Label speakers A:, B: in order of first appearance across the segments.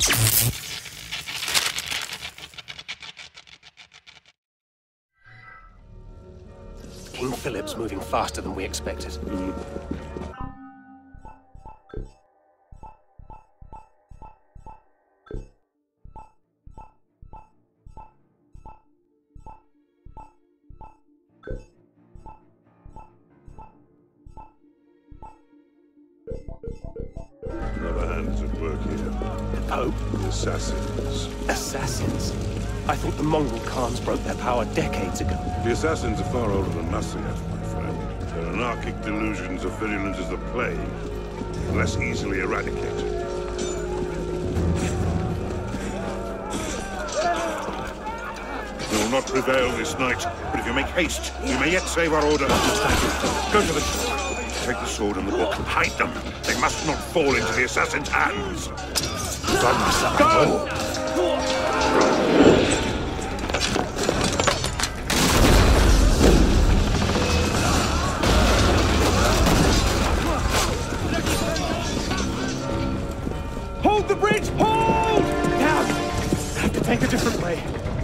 A: King Philip's moving faster than we expected.
B: Another hand's at work here.
A: The Pope?
B: The assassins.
A: Assassins? I thought the Mongol Khans broke their power decades ago.
B: The assassins are far older than Masyaf, my friend. Their anarchic delusions are virulent as the plague, and less easily eradicated. You will not prevail this night, but if you make haste, you may yet save our order. Go to the shore. Take the sword and the book. Hide them. They must not fall into the assassin's hands. Go!
A: Hold the bridge! Hold! Now! I have to take a different way.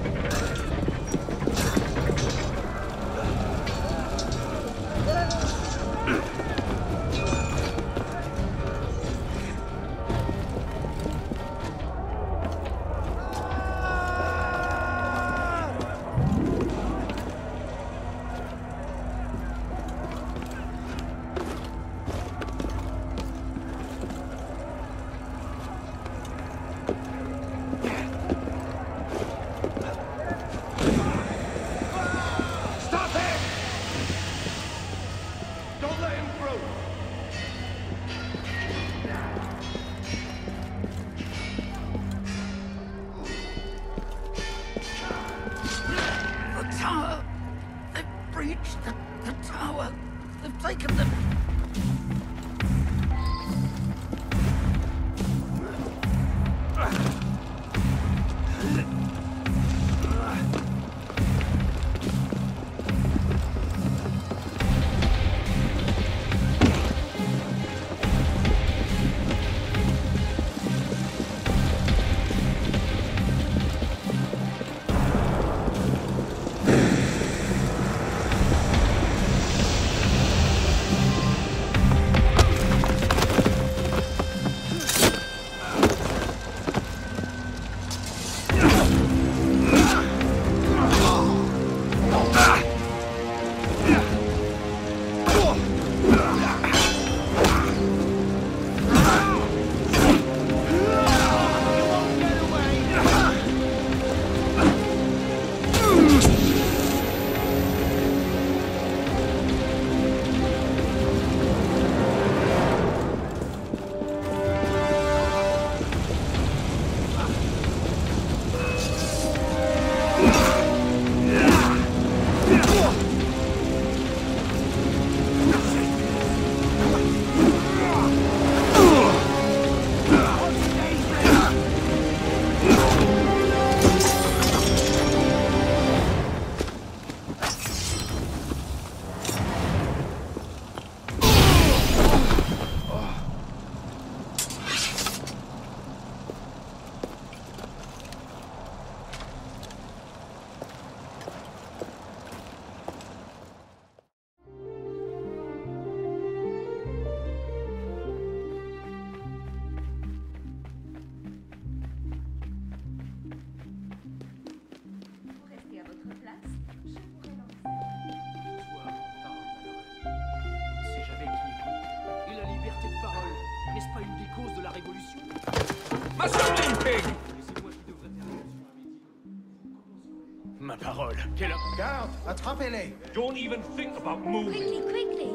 C: Ma parole, quelle...
D: Garde, attrapez-les!
C: Don't even think about moving!
E: Quickly, quickly!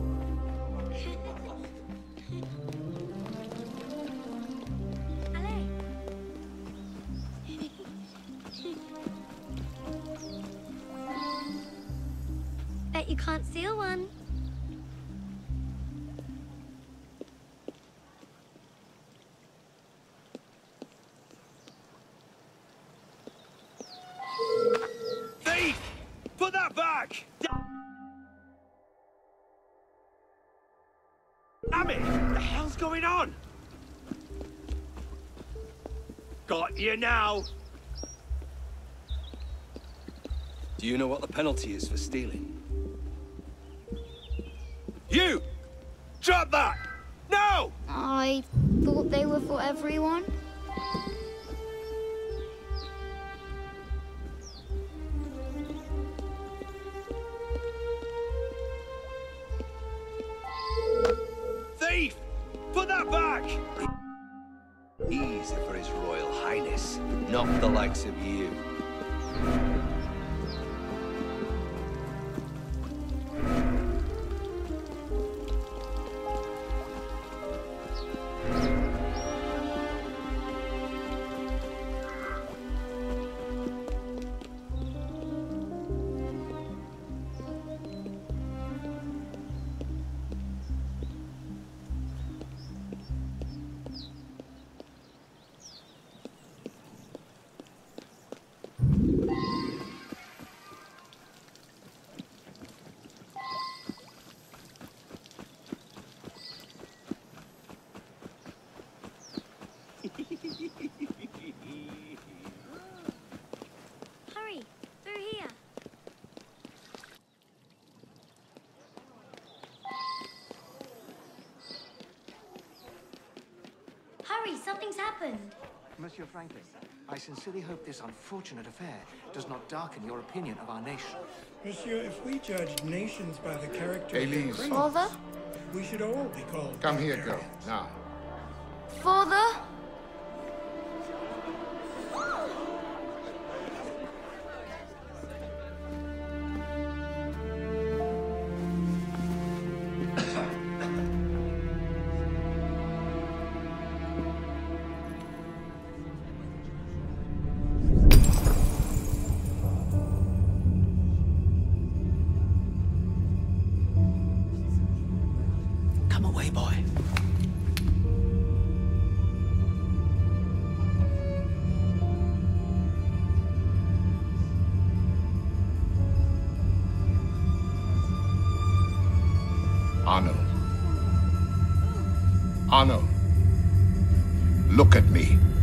E: Allez! Bet you can't steal one.
C: Thief! Put that back! Damn it! What the hell's going on? Got you now.
F: Do you know what the penalty is for stealing?
C: You! Drop that! No!
E: I thought they were for everyone.
C: Thief! Put that back!
F: Easy for His Royal Highness, not the likes of you.
E: Hurry, through here. Hurry, something's happened.
D: Monsieur Franklin, I sincerely hope this unfortunate affair does not darken your opinion of our nation.
G: Monsieur, if we judged nations by the character of their
H: Elise.
G: criminals,
E: Father?
G: we should all be called
H: Come here, girl.
G: barbarians.
H: Now.
E: Father?
F: Come away, boy.
H: Arno. Arno. Look at me.